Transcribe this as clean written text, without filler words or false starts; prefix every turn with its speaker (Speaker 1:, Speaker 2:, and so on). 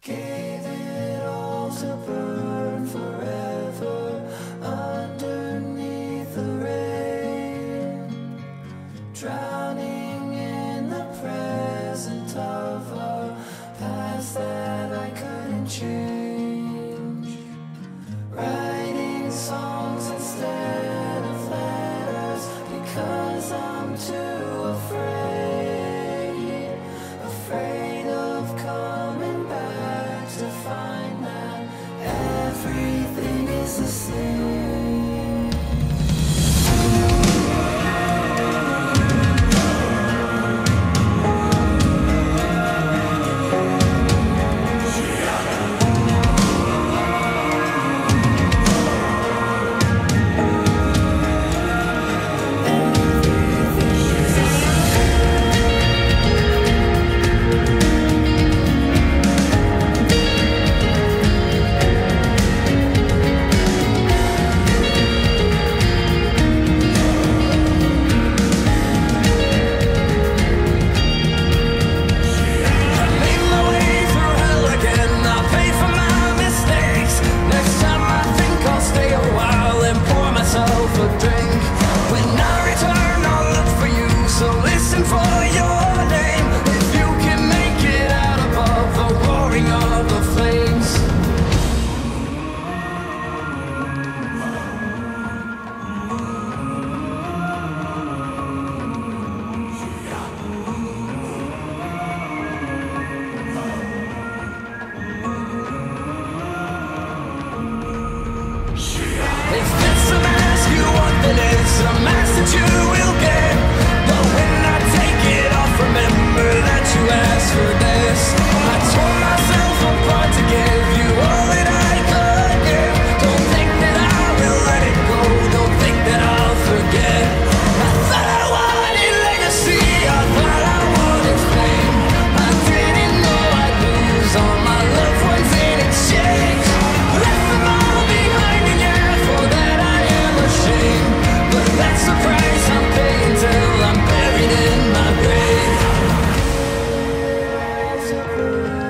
Speaker 1: Gave it all to burn forever underneath the rain, drowning in the present of a past that I couldn't change, writing songs instead of letters because I'm too afraid of coming back to find that everything is the same. If it's a mask you want, then it's a mask that you will get. But when I take it off, remember that you asked for this. I tore myself apart to give you all that I could give. Don't think that I will let it go, don't think that I'll forget. I thought I wanted legacy, I thought I wanted fame. I didn't know I'd lose all my loved ones in exchange. Left them all behind, and yeah, for that I am ashamed. But that's the price I'm paying till I'm buried in my grave.